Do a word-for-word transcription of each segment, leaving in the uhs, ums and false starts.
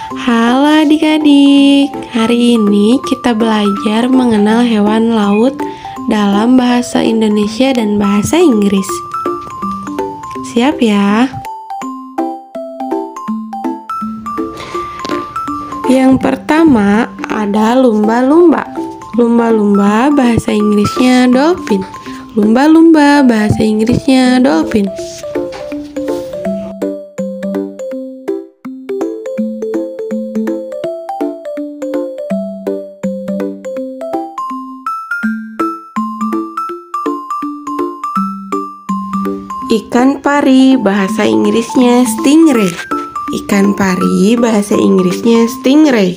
Halo adik-adik, hari ini kita belajar mengenal hewan laut dalam bahasa Indonesia dan bahasa Inggris. Siap ya? Yang pertama ada lumba-lumba. Lumba-lumba bahasa Inggrisnya dolphin. Lumba-lumba bahasa Inggrisnya dolphin. Ikan pari bahasa Inggrisnya stingray. Ikan pari bahasa Inggrisnya stingray.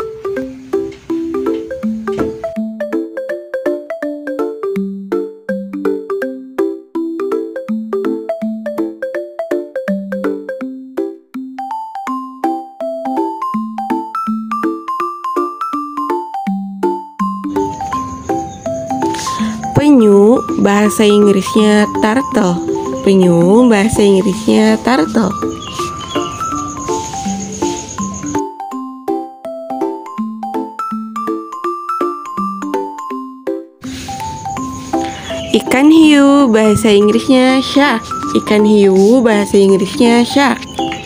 Penyu bahasa Inggrisnya turtle. Penyu bahasa Inggrisnya turtle. Ikan hiu bahasa Inggrisnya shark. Ikan hiu bahasa Inggrisnya shark.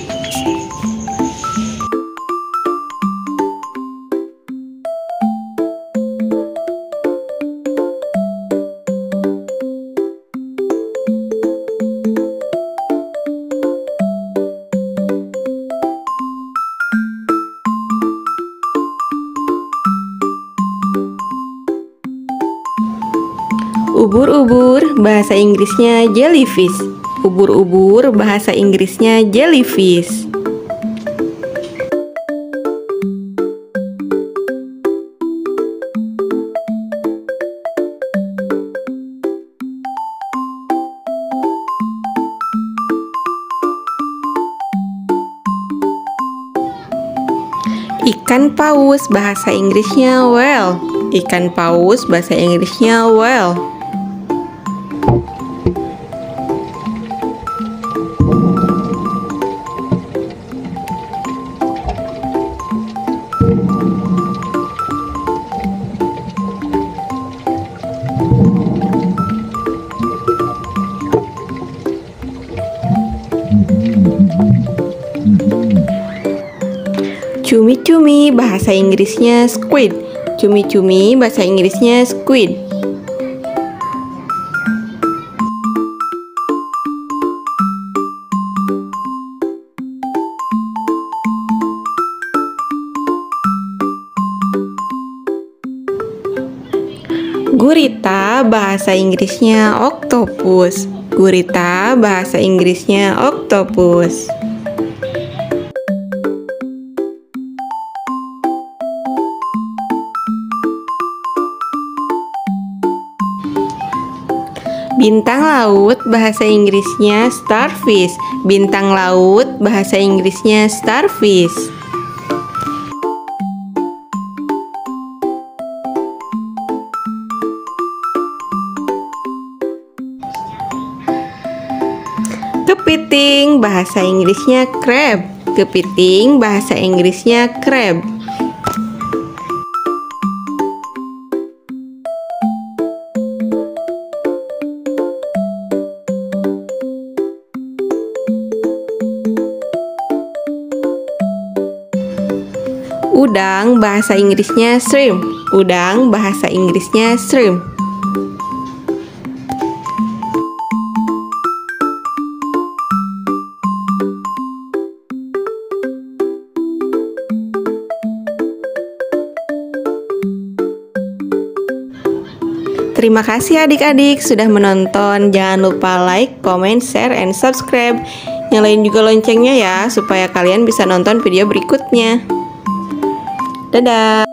Ubur-ubur bahasa Inggrisnya jellyfish. Ubur-ubur bahasa Inggrisnya jellyfish. Ikan paus bahasa Inggrisnya whale. Ikan paus bahasa Inggrisnya whale. Cumi-cumi bahasa Inggrisnya squid. Cumi-cumi bahasa Inggrisnya squid. Gurita bahasa Inggrisnya octopus. Gurita bahasa Inggrisnya octopus. Bintang laut bahasa Inggrisnya starfish. Bintang laut bahasa Inggrisnya starfish. Kepiting bahasa Inggrisnya crab. Kepiting bahasa Inggrisnya crab. Udang bahasa Inggrisnya shrimp. Udang bahasa Inggrisnya shrimp. Terima kasih adik-adik sudah menonton. Jangan lupa like, comment, share, and subscribe. Nyalain juga loncengnya ya, supaya kalian bisa nonton video berikutnya. Dadah!